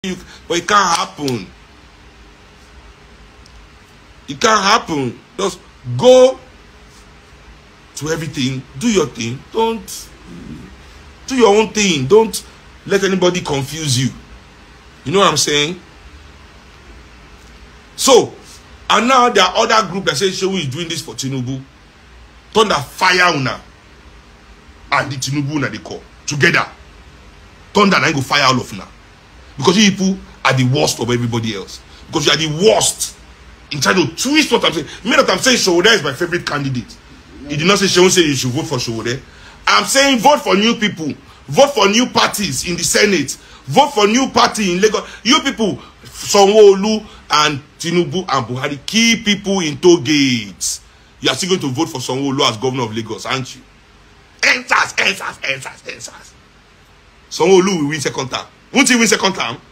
but it can't happen. It can't happen. Just go to everything. Do your thing. Don't do your own thing. Don't let anybody confuse you. You know what I'm saying? So, and now there are other groups that say Seun is doing this for Tinubu. Thunder fire una and the Tinubu una they call together. Thunder and I go fire all of now. Because you people are the worst of everybody else. Because you are the worst in trying to twist what I'm saying. Me that I'm saying Sowore is my favorite candidate. He did not say Seun say you should vote for Sowore. I'm saying vote for new people. Vote for new parties in the Senate. Vote for new party in Lagos. You people, Sowore and Tinubu and Buhari, key people in toll gates. You are still going to vote for Sowore as governor of Lagos, aren't you? Answers. Sowore will win second term. Won't he win second term?